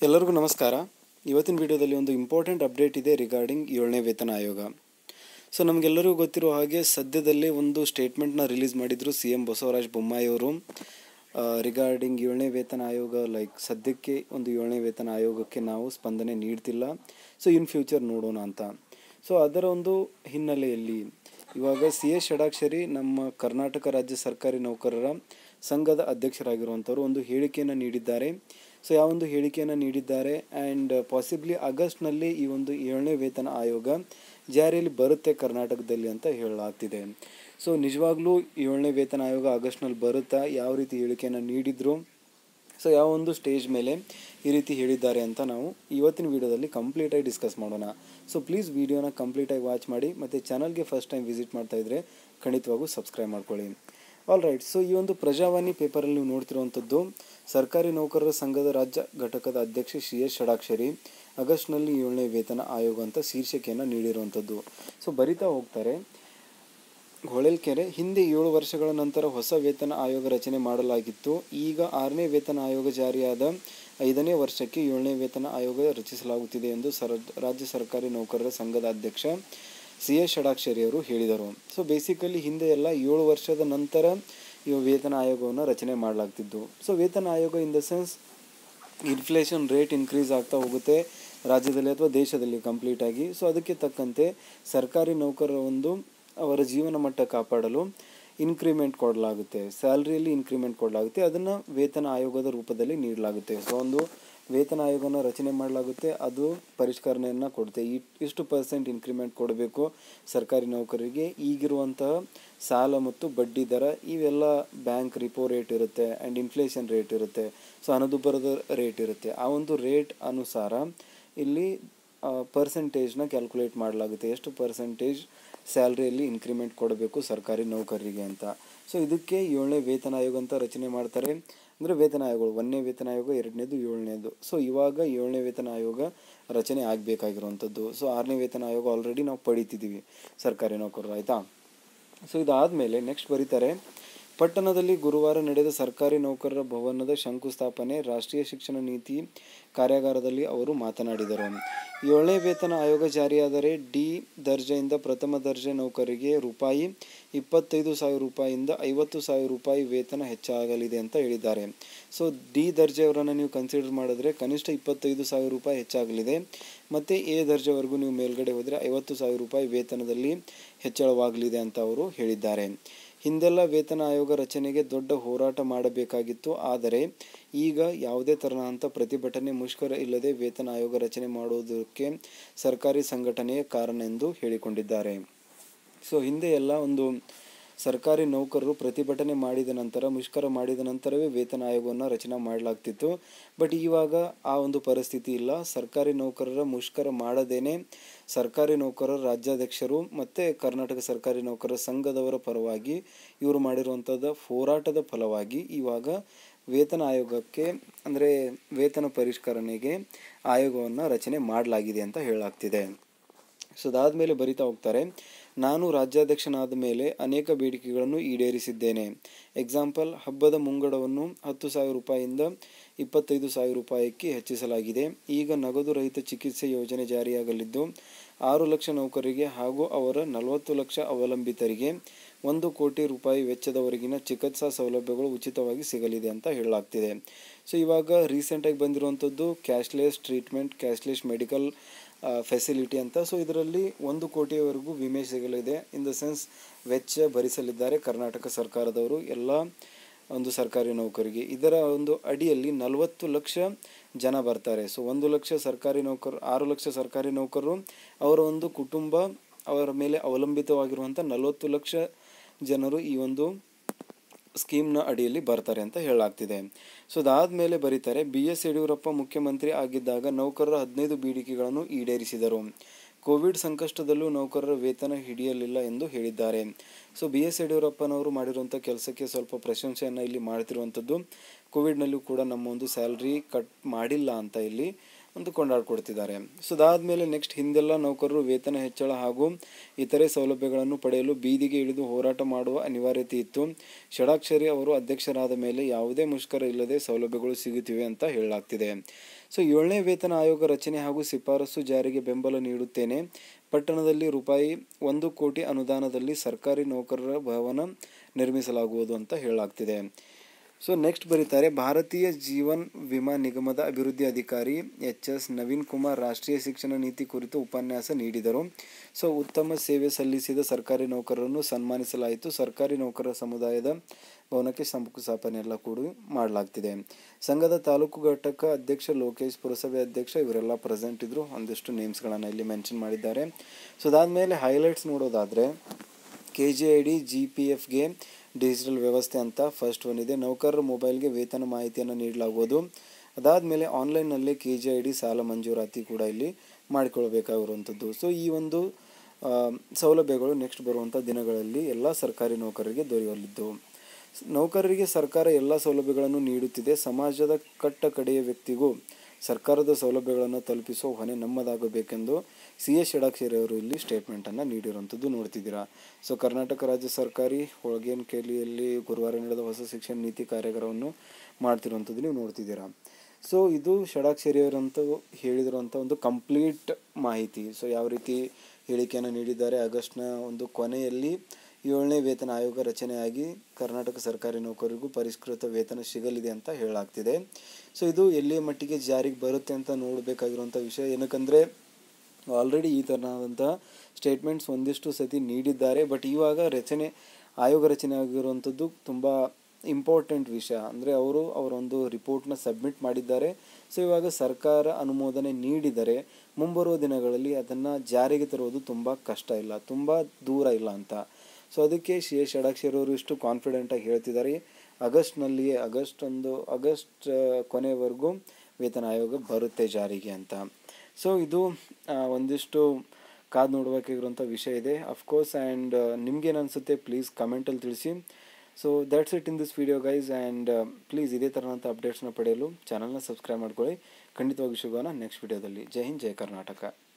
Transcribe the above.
ಎಲ್ಲರಿಗೂ ನಮಸ್ಕಾರ. ಇವತ್ತಿನ ವಿಡಿಯೋದಲ್ಲಿ ಒಂದು ಇಂಪಾರ್ಟೆಂಟ್ ಅಪ್ಡೇಟ್ ಇದೆ ರಿಗಾರ್ಡಿಂಗ್ 7ನೇ ವೇತನ ಆಯೋಗ. ಸೊ ನಮಗೆಲ್ಲರಿಗೂ ಗೊತ್ತಿರೋ ಹಾಗೆ ಸದ್ಯದಲ್ಲೇ ಒಂದು ಸ್ಟೇಟ್ಮೆಂಟ್ನ ರಿಲೀಸ್ ಮಾಡಿದರು CM ಬಸವರಾಜ ಬೊಮ್ಮಾಯಿ ಅವರು ರಿಗಾರ್ಡಿಂಗ್ 7ನೇ ವೇತನ ಆಯೋಗ. ಸದ್ಯಕ್ಕೆ ಒಂದು 7ನೇ ವೇತನ ಆಯೋಗಕ್ಕೆ ನಾವು ಸ್ಪಂದನೆ ನೀಡ್ತಿಲ್ಲ, ಸೊ ಇನ್ ಫ್ಯೂಚರ್ ನೋಡೋಣ ಅಂತ. ಸೊ ಅದರ ಒಂದು ಹಿನ್ನೆಲೆಯಲ್ಲಿ ಇವಾಗ CS ಷಡಾಕ್ಷರಿ ನಮ್ಮ ಕರ್ನಾಟಕ ರಾಜ್ಯ ಸರ್ಕಾರಿ ನೌಕರರ ಸಂಘದ ಅಧ್ಯಕ್ಷರಾಗಿರುವಂಥವ್ರು ಒಂದು ಹೇಳಿಕೆಯನ್ನು ನೀಡಿದ್ದಾರೆ. ಸೊ ಯಾವೊಂದು ಹೇಳಿಕೆಯನ್ನು ನೀಡಿದ್ದಾರೆ ಆ್ಯಂಡ್ ಪಾಸಿಬ್ಲಿ ಆಗಸ್ಟ್ನಲ್ಲಿ ಈ ಒಂದು 7ನೇ ವೇತನ ಆಯೋಗ ಜಾರಿಯಲ್ಲಿ ಬರುತ್ತೆ ಕರ್ನಾಟಕದಲ್ಲಿ ಅಂತ ಹೇಳಲಾಗ್ತಿದೆ. ಸೊ ನಿಜವಾಗ್ಲೂ 7ನೇ ವೇತನ ಆಯೋಗ ಆಗಸ್ಟ್ನಲ್ಲಿ ಬರುತ್ತಾ, ಯಾವ ರೀತಿ ಹೇಳಿಕೆಯನ್ನು ನೀಡಿದ್ರು, ಸೊ ಯಾವ ಒಂದು ಸ್ಟೇಜ್ ಮೇಲೆ ಈ ರೀತಿ ಹೇಳಿದ್ದಾರೆ ಅಂತ ನಾವು ಇವತ್ತಿನ ವಿಡಿಯೋದಲ್ಲಿ ಕಂಪ್ಲೀಟಾಗಿ ಡಿಸ್ಕಸ್ ಮಾಡೋಣ. ಸೊ ಪ್ಲೀಸ್ ವಿಡಿಯೋನ ಕಂಪ್ಲೀಟಾಗಿ ವಾಚ್ ಮಾಡಿ, ಮತ್ತು ಚಾನಲ್ಗೆ ಫಸ್ಟ್ ಟೈಮ್ ವಿಸಿಟ್ ಮಾಡ್ತಾ ಇದ್ದರೆ ಖಂಡಿತವಾಗೂ ಸಬ್ಸ್ಕ್ರೈಬ್ ಮಾಡ್ಕೊಳ್ಳಿ. All right. ಸೊ ಈ ಒಂದು ಪ್ರಜಾವಾಣಿ ಪೇಪರಲ್ಲಿ ನೀವು ನೋಡ್ತಿರುವಂಥದ್ದು ಸರ್ಕಾರಿ ನೌಕರರ ಸಂಘದ ರಾಜ್ಯ ಘಟಕದ ಅಧ್ಯಕ್ಷ CS ಷಡಾಕ್ಷರಿ ಆಗಸ್ಟ್ನಲ್ಲಿ 7ನೇ ವೇತನ ಆಯೋಗ ಅಂತ ಶೀರ್ಷಿಕೆಯನ್ನು ನೀಡಿರುವಂಥದ್ದು. ಸೊ ಬರಿತಾ ಹೋಗ್ತಾರೆ, ಹೊಳಲ್ಕೆರೆ ಹಿಂದೆ 7 ವರ್ಷಗಳ ನಂತರ ಹೊಸ ವೇತನ ಆಯೋಗ ರಚನೆ ಮಾಡಲಾಗಿತ್ತು. ಈಗ 6ನೇ ವೇತನ ಆಯೋಗ ಜಾರಿಯಾದ 5ನೇ ವರ್ಷಕ್ಕೆ 7ನೇ ವೇತನ ಆಯೋಗ ರಚಿಸಲಾಗುತ್ತಿದೆ ಎಂದು ರಾಜ್ಯ ಸರ್ಕಾರಿ ನೌಕರರ ಸಂಘದ ಅಧ್ಯಕ್ಷ CS ಷಡಾಕ್ಷರಿ ಅವರು ಹೇಳಿದರು. ಸೊ ಬೇಸಿಕಲಿ ಹಿಂದೆ ಎಲ್ಲ 7 ವರ್ಷದ ನಂತರ ಈ ವೇತನ ಆಯೋಗವನ್ನು ರಚನೆ ಮಾಡಲಾಗ್ತಿದ್ದು. ಸೊ ವೇತನ ಆಯೋಗ in the sense inflation rate increase ಆಗ್ತಾ ಹೋಗುತ್ತೆ ರಾಜ್ಯದಲ್ಲಿ ಅಥವಾ ದೇಶದಲ್ಲಿ ಕಂಪ್ಲೀಟಾಗಿ. ಸೊ ಅದಕ್ಕೆ ತಕ್ಕಂತೆ ಸರ್ಕಾರಿ ನೌಕರರ ಅವರ ಜೀವನ ಮಟ್ಟ ಕಾಪಾಡಲು ಇನ್ಕ್ರಿಮೆಂಟ್ ಕೊಡಲಾಗುತ್ತೆ, ಸ್ಯಾಲ್ರಿಯಲ್ಲಿ ಇನ್ಕ್ರಿಮೆಂಟ್ ಕೊಡಲಾಗುತ್ತೆ, ಅದನ್ನು ವೇತನ ಆಯೋಗದ ರೂಪದಲ್ಲಿ ನೀಡಲಾಗುತ್ತೆ. ಸೊ ಒಂದು ವೇತನ ಆಯೋಗನ ರಚನೆ ಮಾಡಲಾಗುತ್ತೆ, ಅದು ಪರಿಷ್ಕರಣೆಯನ್ನು ಕೊಡುತ್ತೆ. ಇಷ್ಟು % ಇನ್ಕ್ರಿಮೆಂಟ್ ಕೊಡಬೇಕು ಸರ್ಕಾರಿ ನೌಕರರಿಗೆ. ಈಗಿರುವಂತಹ ಸಾಲ ಮತ್ತು ಬಡ್ಡಿ ದರ ಇವೆಲ್ಲ ಬ್ಯಾಂಕ್ ರಿಪೋ ರೇಟ್ ಇರುತ್ತೆ ಆ್ಯಂಡ್ ಇನ್ಫ್ಲೇಷನ್ ರೇಟ್ ಇರುತ್ತೆ, ಸೊ ಹಣದುಬ್ಬರದ ರೇಟ್ ಇರುತ್ತೆ. ಆ ಒಂದು ರೇಟ್ ಅನುಸಾರ ಇಲ್ಲಿ ಪರ್ಸೆಂಟೇಜ್ನ ಕ್ಯಾಲ್ಕುಲೇಟ್ ಮಾಡಲಾಗುತ್ತೆ, ಎಷ್ಟು ಪರ್ಸೆಂಟೇಜ್ ಸ್ಯಾಲ್ರಿಯಲ್ಲಿ ಇನ್ಕ್ರಿಮೆಂಟ್ ಕೊಡಬೇಕು ಸರ್ಕಾರಿ ನೌಕರರಿಗೆ ಅಂತ. ಸೊ ಇದಕ್ಕೆ 7ನೇ ವೇತನ ಆಯೋಗ ಅಂತ ರಚನೆ ಮಾಡ್ತಾರೆ. ಅಂದರೆ ವೇತನ ಆಯೋಗಗಳು 1ನೇ ವೇತನ ಆಯೋಗ, 2ನೇದು, 7ನೇದು. ಸೊ ಇವಾಗ 7ನೇ ವೇತನ ಆಯೋಗ ರಚನೆ ಆಗಬೇಕಾಗಿರುವಂಥದ್ದು. ಸೊ 6ನೇ ವೇತನ ಆಯೋಗ ಆಲ್ರೆಡಿ ನಾವು ಪಡಿತಿದ್ದೀವಿ ಸರ್ಕಾರಿ ನೌಕರರು, ಆಯಿತಾ. ಸೊ ಇದಾದಮೇಲೆ ನೆಕ್ಸ್ಟ್ ಬರೀತಾರೆ, ಪಟ್ಟಣದಲ್ಲಿ ಗುರುವಾರ ನಡೆದ ಸರ್ಕಾರಿ ನೌಕರರ ಭವನದ ಶಂಕುಸ್ಥಾಪನೆ ರಾಷ್ಟ್ರೀಯ ಶಿಕ್ಷಣ ನೀತಿ ಕಾರ್ಯಾಗಾರದಲ್ಲಿ ಅವರು ಮಾತನಾಡಿದರು. 7ನೇ ವೇತನ ಆಯೋಗ ಜಾರಿಯಾದರೆ ಡಿ ದರ್ಜೆಯಿಂದ ಪ್ರಥಮ ದರ್ಜೆ ನೌಕರಿಗೆ ರೂಪಾಯಿ 25,000 ರೂಪಾಯಿಯಿಂದ 50,000 ರೂಪಾಯಿ ವೇತನ ಹೆಚ್ಚಾಗಲಿದೆ ಅಂತ ಹೇಳಿದ್ದಾರೆ. ಸೊ ಡಿ ದರ್ಜೆಯವರನ್ನು ನೀವು ಕನ್ಸಿಡರ್ ಮಾಡಿದ್ರೆ ಕನಿಷ್ಠ 25,000 ರೂಪಾಯಿ ಹೆಚ್ಚಾಗಲಿದೆ, ಮತ್ತು ಎ ದರ್ಜೆವರೆಗೂ ನೀವು ಮೇಲ್ಗಡೆ ಹೋದರೆ 50,000 ರೂಪಾಯಿ ವೇತನದಲ್ಲಿ ಹೆಚ್ಚಳವಾಗಲಿದೆ ಅಂತ ಅವರು ಹೇಳಿದ್ದಾರೆ. ಹಿಂದೆಲ್ಲ ವೇತನ ಆಯೋಗ ರಚನೆಗೆ ದೊಡ್ಡ ಹೋರಾಟ ಮಾಡಬೇಕಾಗಿತ್ತು, ಆದರೆ ಈಗ ಯಾವುದೇ ತರಹಂಥ ಪ್ರತಿಭಟನೆ, ಮುಷ್ಕರ ಇಲ್ಲದೆ ವೇತನ ಆಯೋಗ ರಚನೆ ಮಾಡುವುದಕ್ಕೆ ಸರ್ಕಾರಿ ಸಂಘಟನೆಯೇ ಕಾರಣ ಎಂದು ಹೇಳಿಕೊಂಡಿದ್ದಾರೆ. ಸೊ ಹಿಂದೆ ಎಲ್ಲ ಒಂದು ಸರ್ಕಾರಿ ನೌಕರರು ಪ್ರತಿಭಟನೆ ಮಾಡಿದ ನಂತರ, ಮುಷ್ಕರ ಮಾಡಿದ ನಂತರವೇ ವೇತನ ಆಯೋಗವನ್ನು ರಚನೆ ಮಾಡಲಾಗ್ತಿತ್ತು. ಬಟ್ ಇವಾಗ ಆ ಒಂದು ಪರಿಸ್ಥಿತಿ ಇಲ್ಲ. ಸರ್ಕಾರಿ ನೌಕರರ ಮುಷ್ಕರ ಮಾಡದೇನೆ ಸರ್ಕಾರಿ ನೌಕರರ ರಾಜ್ಯಾಧ್ಯಕ್ಷರು ಮತ್ತು ಕರ್ನಾಟಕ ಸರ್ಕಾರಿ ನೌಕರರ ಸಂಘದವರ ಪರವಾಗಿ ಇವರು ಮಾಡಿರುವಂಥದ್ದು ಹೋರಾಟದ ಫಲವಾಗಿ ಇವಾಗ ವೇತನ ಆಯೋಗಕ್ಕೆ, ಅಂದರೆ ವೇತನ ಪರಿಷ್ಕರಣೆಗೆ ಆಯೋಗವನ್ನು ರಚನೆ ಮಾಡಲಾಗಿದೆ ಅಂತ ಹೇಳಲಾಗ್ತಿದೆ. ಸೊ ಅದಾದಮೇಲೆ ಬರಿತಾ ಹೋಗ್ತಾರೆ, ನಾನು ರಾಜ್ಯಾಧ್ಯಕ್ಷನಾದ ಮೇಲೆ ಅನೇಕ ಬೇಡಿಕೆಗಳನ್ನು ಈಡೇರಿಸಿದ್ದೇನೆ. ಎಕ್ಸಾಂಪಲ್, ಹಬ್ಬದ ಮುಂಗಡವನ್ನು 10,000 ರೂಪಾಯಿಯಿಂದ 25,000 ರೂಪಾಯಿಗೆ ಹೆಚ್ಚಿಸಲಾಗಿದೆ. ಈಗ ನಗದು ರಹಿತ ಚಿಕಿತ್ಸೆ ಯೋಜನೆ ಜಾರಿಯಾಗಲಿದ್ದು 6 ಲಕ್ಷ ನೌಕರರಿಗೆ ಹಾಗೂ ಅವರ 40 ಲಕ್ಷ ಅವಲಂಬಿತರಿಗೆ 1 ಕೋಟಿ ರೂಪಾಯಿ ವೆಚ್ಚದವರೆಗಿನ ಚಿಕಿತ್ಸಾ ಸೌಲಭ್ಯಗಳು ಉಚಿತವಾಗಿ ಸಿಗಲಿದೆ ಅಂತ ಹೇಳಲಾಗ್ತಿದೆ. ಸೊ ಇವಾಗ ರೀಸೆಂಟಾಗಿ ಬಂದಿರುವಂಥದ್ದು cashless treatment, cashless medical facility ಅಂತ. ಸೊ ಇದರಲ್ಲಿ 1 ಕೋಟಿಯವರೆಗೂ ವಿಮೆ ಸಿಗಲಿದೆ. ಇನ್ ದ ಸೆನ್ಸ್ ವೆಚ್ಚ ಭರಿಸಲಿದ್ದಾರೆ ಕರ್ನಾಟಕ ಸರ್ಕಾರದವರು ಎಲ್ಲ ಒಂದು ಸರ್ಕಾರಿ ನೌಕರಿಗೆ. ಇದರ ಒಂದು ಅಡಿಯಲ್ಲಿ 40 ಲಕ್ಷ ಜನ ಬರ್ತಾರೆ. ಸೊ 1 ಲಕ್ಷ ಸರ್ಕಾರಿ ನೌಕರರು, 6 ಲಕ್ಷ ಸರ್ಕಾರಿ ನೌಕರರು, ಅವರ ಒಂದು ಕುಟುಂಬ, ಅವರ ಮೇಲೆ ಅವಲಂಬಿತವಾಗಿರುವಂಥ 40 ಲಕ್ಷ ಜನರು ಈ ಒಂದು ಸ್ಕೀಮ್ನ ಅಡಿಯಲ್ಲಿ ಬರ್ತಾರೆ ಅಂತ ಹೇಳಲಾಗ್ತಿದೆ. ಸೊ ಅದಾದಮೇಲೆ ಬರೀತಾರೆ, BS ಯಡಿಯೂರಪ್ಪ ಮುಖ್ಯಮಂತ್ರಿ ಆಗಿದ್ದಾಗ ನೌಕರರ 15 ಬೇಡಿಕೆಗಳನ್ನು ಈಡೇರಿಸಿದರು. ಕೋವಿಡ್ ಸಂಕಷ್ಟದಲ್ಲೂ ನೌಕರರ ವೇತನ ಹಿಡಿಯಲಿಲ್ಲ ಎಂದು ಹೇಳಿದ್ದಾರೆ. ಸೊ BS ಯಡಿಯೂರಪ್ಪನವರು ಮಾಡಿರುವಂಥ ಕೆಲಸಕ್ಕೆ ಸ್ವಲ್ಪ ಪ್ರಶಂಸೆಯನ್ನು ಇಲ್ಲಿ ಮಾಡ್ತಿರುವಂಥದ್ದು. ಕೋವಿಡ್ನಲ್ಲೂ ಕೂಡ ನಮ್ಮ ಒಂದು ಸ್ಯಾಲ್ರಿ ಕಟ್ ಮಾಡಿಲ್ಲ ಅಂತ ಇಲ್ಲಿ ಒಂದು ಕೊಂಡಾಡ್ಕೊಡ್ತಿದ್ದಾರೆ. ಸೊ ಅದಾದಮೇಲೆ ನೆಕ್ಸ್ಟ್, ಹಿಂದೆಲ್ಲ ನೌಕರರು ವೇತನ ಹೆಚ್ಚಳ ಹಾಗೂ ಇತರೆ ಸೌಲಭ್ಯಗಳನ್ನು ಪಡೆಯಲು ಬೀದಿಗೆ ಇಳಿದು ಹೋರಾಟ ಮಾಡುವ ಅನಿವಾರ್ಯತೆ ಇತ್ತು. ಷಡಾಕ್ಷರಿ ಅವರು ಅಧ್ಯಕ್ಷರಾದ ಮೇಲೆ ಯಾವುದೇ ಮುಷ್ಕರ ಇಲ್ಲದೆ ಸೌಲಭ್ಯಗಳು ಸಿಗುತ್ತಿವೆ ಅಂತ ಹೇಳಲಾಗ್ತಿದೆ. ಸೊ 7ನೇ ವೇತನ ಆಯೋಗ ರಚನೆ ಹಾಗೂ ಶಿಫಾರಸು ಜಾರಿಗೆ ಬೆಂಬಲ ನೀಡುತ್ತೇನೆ. ಪಟ್ಟಣದಲ್ಲಿ ರೂಪಾಯಿ 1 ಕೋಟಿ ಅನುದಾನದಲ್ಲಿ ಸರ್ಕಾರಿ ನೌಕರರ ಭವನ ನಿರ್ಮಿಸಲಾಗುವುದು ಅಂತ ಹೇಳಲಾಗ್ತಿದೆ. ಸೊ ನೆಕ್ಸ್ಟ್ ಬರೀತಾರೆ, ಭಾರತೀಯ ಜೀವನ್ ವಿಮಾ ನಿಗಮದ ಅಭಿವೃದ್ಧಿ ಅಧಿಕಾರಿ ಎಚ್.ಎಸ್. ನವೀನ್ ಕುಮಾರ್ ರಾಷ್ಟ್ರೀಯ ಶಿಕ್ಷಣ ನೀತಿ ಕುರಿತು ಉಪನ್ಯಾಸ ನೀಡಿದರು. ಸೊ ಉತ್ತಮ ಸೇವೆ ಸಲ್ಲಿಸಿದ ಸರ್ಕಾರಿ ನೌಕರರನ್ನು ಸನ್ಮಾನಿಸಲಾಯಿತು. ಸರ್ಕಾರಿ ನೌಕರರ ಸಮುದಾಯದ ಭವನಕ್ಕೆ ಶಂಕುಸ್ಥಾಪನೆ ಎಲ್ಲ ಕೂಡ ಮಾಡಲಾಗ್ತಿದೆ. ಸಂಘದ ತಾಲೂಕು ಘಟಕ ಅಧ್ಯಕ್ಷ ಲೋಕೇಶ್, ಪುರಸಭೆ ಅಧ್ಯಕ್ಷ ಇವರೆಲ್ಲ ಪ್ರೆಸೆಂಟ್ ಇದ್ದರು. ಒಂದಿಷ್ಟು ನೇಮ್ಸ್ಗಳನ್ನು ಇಲ್ಲಿ ಮೆನ್ಷನ್ ಮಾಡಿದ್ದಾರೆ. ಸೊ ಅದಾದಮೇಲೆ ಹೈಲೈಟ್ಸ್ ನೋಡೋದಾದರೆ KGID GPFಗೆ ಡಿಜಿಟಲ್ ವ್ಯವಸ್ಥೆ ಅಂತ ಫಸ್ಟ್ ಒನ್ ಇದೆ. ನೌಕರರ ಮೊಬೈಲ್ಗೆ ವೇತನ ಮಾಹಿತಿಯನ್ನು ನೀಡಲಾಗುವುದು. ಅದಾದಮೇಲೆ ಆನ್ಲೈನ್ನಲ್ಲೇ KGID ಸಾಲ ಮಂಜೂರಾತಿ ಕೂಡ ಇಲ್ಲಿ ಮಾಡಿಕೊಳ್ಬೇಕಾಗಿರುವಂಥದ್ದು. ಸೊ ಈ ಒಂದು ಸೌಲಭ್ಯಗಳು ನೆಕ್ಸ್ಟ್ ಬರುವಂಥ ದಿನಗಳಲ್ಲಿ ಎಲ್ಲ ಸರ್ಕಾರಿ ನೌಕರರಿಗೆ ದೊರೆಯಲಿದ್ದು. ನೌಕರರಿಗೆ ಸರ್ಕಾರ ಎಲ್ಲ ಸೌಲಭ್ಯಗಳನ್ನು ನೀಡುತ್ತಿದೆ. ಸಮಾಜದ ಕಟ್ಟ ಕಡೆಯ ವ್ಯಕ್ತಿಗೂ ಸರ್ಕಾರದ ಸೌಲಭ್ಯಗಳನ್ನು ತಲುಪಿಸುವ ಹೊಣೆ ನಮ್ಮದಾಗಬೇಕೆಂದು CS ಷಡಾಕ್ಷರಿ ಅವರು ಇಲ್ಲಿ ಸ್ಟೇಟ್ಮೆಂಟನ್ನು ನೀಡಿರುವಂಥದ್ದು ನೋಡ್ತಿದ್ದೀರಾ. ಸೊ ಕರ್ನಾಟಕ ರಾಜ್ಯ ಸರ್ಕಾರಿ ಹೊಳಗೇನಕಲ್ಲಿಯಲ್ಲಿ ಗುರುವಾರ ನಡೆದ ಹೊಸ ಶಿಕ್ಷಣ ನೀತಿ ಕಾರ್ಯಾಗಾರವನ್ನು ಮಾಡ್ತಿರುವಂಥದ್ದು ನೀವು ನೋಡ್ತಿದ್ದೀರಾ. ಸೊ ಇದು ಷಡಾಕ್ಷರಿಯವರಂತ ಹೇಳಿದಿರುವಂಥ ಒಂದು ಕಂಪ್ಲೀಟ್ ಮಾಹಿತಿ. ಸೊ ಯಾವ ರೀತಿ ಹೇಳಿಕೆಯನ್ನು ನೀಡಿದ್ದಾರೆ, ಆಗಸ್ಟ್ನ ಒಂದು ಕೊನೆಯಲ್ಲಿ 7ನೇ ವೇತನ ಆಯೋಗ ರಚನೆಯಾಗಿ ಕರ್ನಾಟಕ ಸರ್ಕಾರಿ ನೌಕರರಿಗೂ ಪರಿಷ್ಕೃತ ವೇತನ ಸಿಗಲಿದೆ ಅಂತ ಹೇಳಲಾಗ್ತಿದೆ. ಸೊ ಇದು ಎಲ್ಲಿಯ ಮಟ್ಟಿಗೆ ಜಾರಿಗೆ ಬರುತ್ತೆ ಅಂತ ನೋಡಬೇಕಾಗಿರುವಂಥ ವಿಷಯ. ಏನಕ್ಕಂದರೆ ಆಲ್ರೆಡಿ ಈ ಥರನಾದಂತಹ ಸ್ಟೇಟ್ಮೆಂಟ್ಸ್ ಒಂದಿಷ್ಟು ಸತಿ ನೀಡಿದ್ದಾರೆ. ಬಟ್ ಇವಾಗ ಆಯೋಗ ರಚನೆ ಆಗಿರುವಂಥದ್ದು ತುಂಬ ಇಂಪಾರ್ಟೆಂಟ್ ವಿಷಯ. ಅಂದರೆ ಅವರೊಂದು ರಿಪೋರ್ಟ್ನ ಸಬ್ಮಿಟ್ ಮಾಡಿದ್ದಾರೆ. ಸೊ ಇವಾಗ ಸರ್ಕಾರ ಅನುಮೋದನೆ ನೀಡಿದರೆ ಮುಂಬರುವ ದಿನಗಳಲ್ಲಿ ಅದನ್ನು ಜಾರಿಗೆ ತರುವುದು ತುಂಬ ಕಷ್ಟ ಇಲ್ಲ, ತುಂಬ ದೂರ ಇಲ್ಲ ಅಂತ. ಸೊ ಅದಕ್ಕೆ CS ಷಡಾಕ್ಷರಿ ಅವರು ಇಷ್ಟು ಕಾನ್ಫಿಡೆಂಟಾಗಿ ಹೇಳ್ತಿದ್ದಾರೆ, ಆಗಸ್ಟ್ ಕೊನೆಯವರೆಗೂ ವೇತನ ಆಯೋಗ ಬರುತ್ತೆ ಜಾರಿಗೆ ಅಂತ. ಸೊ ಇದು ಒಂದಿಷ್ಟು ಕಾದು ನೋಡಬೇಕಾಗಿರುವಂಥ ವಿಷಯ ಇದೆ ಅಫ್ಕೋರ್ಸ್. ಆ್ಯಂಡ್ ನಿಮ್ಗೇನು ಅನಿಸುತ್ತೆ ಪ್ಲೀಸ್ ಕಮೆಂಟಲ್ಲಿ ತಿಳಿಸಿ. So that's it in this video guys. And please ಇದೇ ಥರನಂಥ ಅಪ್ಡೇಟ್ಸ್ನ ಪಡೆಯಲು ಚಾನಲ್ನ ಸಬ್ಸ್ಕ್ರೈಬ್ ಮಾಡ್ಕೊಳ್ಳಿ. ಖಂಡಿತವಾಗಿ ಸಿಗೋಣ ನೆಕ್ಸ್ಟ್ ವಿಡಿಯೋದಲ್ಲಿ. ಜೈ ಹಿಂದ್, ಜೈ ಕರ್ನಾಟಕ.